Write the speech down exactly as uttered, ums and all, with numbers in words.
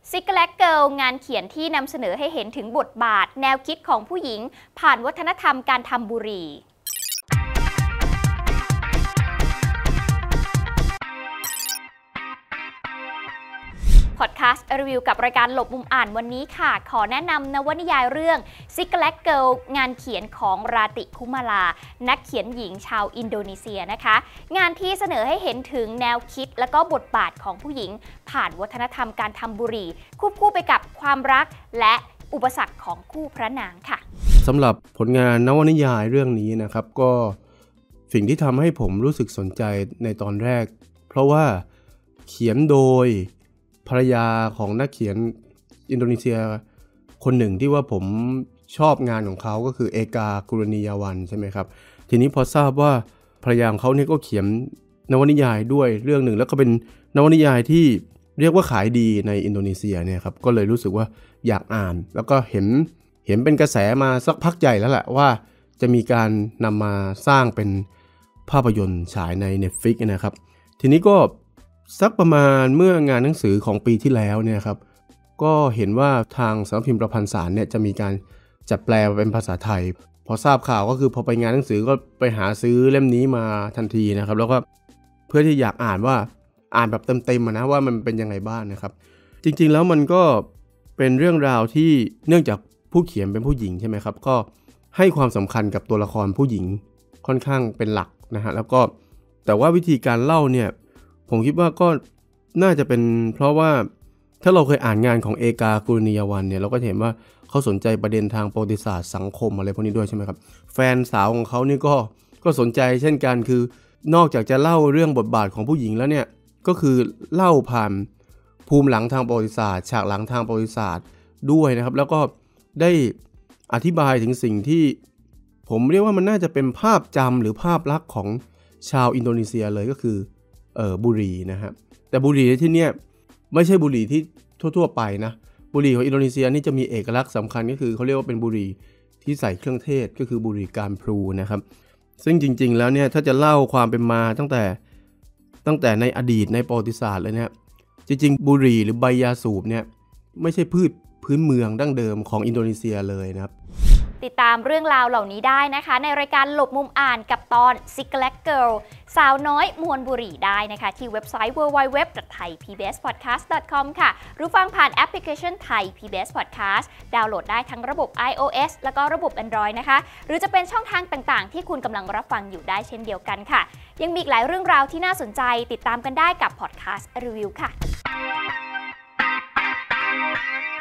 ซิกแลกเกิลงานเขียนที่นำเสนอให้เห็นถึงบทบาทแนวคิดของผู้หญิงผ่านวัฒนธรรมการทำบุหรี่พอดแคสต์รีวิวกับรายการหลบมุมอ่านวันนี้ค่ะขอแนะนำนวนิยายเรื่องซิกแลกเกิลงานเขียนของราติคุมาลานักเขียนหญิงชาวอินโดนีเซียนะคะงานที่เสนอให้เห็นถึงแนวคิดและก็บทบาทของผู้หญิงผ่านวัฒนธรรมการทำบุหรี่ควบคู่ไปกับความรักและอุปสรรคของคู่พระนางค่ะสำหรับผลงานนวนิยายเรื่องนี้นะครับก็สิ่งที่ทำให้ผมรู้สึกสนใจในตอนแรกเพราะว่าเขียนโดยภรรยาของนักเขียนอินโดนีเซียคนหนึ่งที่ว่าผมชอบงานของเขาก็คือเอกากุรณียาวันใช่ไหมครับทีนี้พอทราบว่าภรรยาของเขาเนี่ยก็เขียนนวนิยายด้วยเรื่องหนึ่งแล้วก็เป็นนวนิยายที่เรียกว่าขายดีในอินโดนีเซียเนี่ยครับก็เลยรู้สึกว่าอยากอ่านแล้วก็เห็นเห็นเป็นกระแสมาสักพักใหญ่แล้วแหละว่าจะมีการนำมาสร้างเป็นภาพยนตร์ฉายใน Netflix นะครับทีนี้ก็สักประมาณเมื่องานหนังสือของปีที่แล้วเนี่ยครับก็เห็นว่าทางสำนักพิมพ์ประพันธ์สารเนี่ยจะมีการจัดแปลเป็นภาษาไทยพอทราบข่าวก็คือพอไปงานหนังสือก็ไปหาซื้อเล่มนี้มาทันทีนะครับแล้วก็เพื่อที่อยากอ่านว่าอ่านแบบเต็มๆนะว่ามันเป็นยังไงบ้างนะครับจริงๆแล้วมันก็เป็นเรื่องราวที่เนื่องจากผู้เขียนเป็นผู้หญิงใช่ไหมครับก็ให้ความสำคัญกับตัวละครผู้หญิงค่อนข้างเป็นหลักนะฮะแล้วก็แต่ว่าวิธีการเล่าเนี่ยผมคิดว่าก็น่าจะเป็นเพราะว่าถ้าเราเคยอ่านงานของเอกากุรณียาวันเนี่ยเราก็เห็นว่าเขาสนใจประเด็นทางประวัติศาสตร์สังคมอะไรพวกนี้ด้วยใช่ไหมครับแฟนสาวของเขานี่ก็ก็สนใจเช่นกันคือนอกจากจะเล่าเรื่องบทบาทของผู้หญิงแล้วเนี่ยก็คือเล่าผ่านภูมิหลังทางประวัติศาสตร์ฉากหลังทางประวัติศาสตร์ด้วยนะครับแล้วก็ได้อธิบายถึงสิ่งที่ผมเรียกว่ามันน่าจะเป็นภาพจำหรือภาพลักษณ์ของชาวอินโดนีเซียเลยก็คือเอ่อบุหรี่นะฮะแต่บุหรี่ในที่เนี้ยไม่ใช่บุหรี่ที่ทั่วๆไปนะบุหรี่ของอินโดนีเซียนี่จะมีเอกลักษณ์สำคัญก็คือเขาเรียกว่าเป็นบุหรี่ที่ใส่เครื่องเทศก็คือบุหรี่การพลูนะครับซึ่งจริงๆแล้วเนี่ยถ้าจะเล่าความเป็นมาตั้งแต่ตั้งแต่ในอดีตในประวัติศาสตร์เลยเนี่ยจริงๆบุหรี่หรือใบยาสูบเนี่ยไม่ใช่พืชพื้นเมืองดั้งเดิมของอินโดนีเซียเลยนะครับติดตามเรื่องราวเหล่านี้ได้นะคะในรายการหลบมุมอ่านกับตอนซิกแลกเกิลสาวน้อยมวลบุหรี่ได้นะคะที่เว็บไซต์ ดับเบิลยู ดับเบิลยู ดับเบิลยู ดอท ไทยพีบีเอสพอดแคสต์ ดอท คอม ค่ะหรือฟังผ่านแอปพลิเคชัน Thai พี บี เอส Podcast ดาวน์โหลดได้ทั้งระบบ iOS แล้วก็ระบบ Android นะคะหรือจะเป็นช่องทางต่างๆที่คุณกำลังรับฟังอยู่ได้เช่นเดียวกันค่ะยังมีอีกหลายเรื่องราวที่น่าสนใจติดตามกันได้กับพอดแคสต์รีวิวค่ะ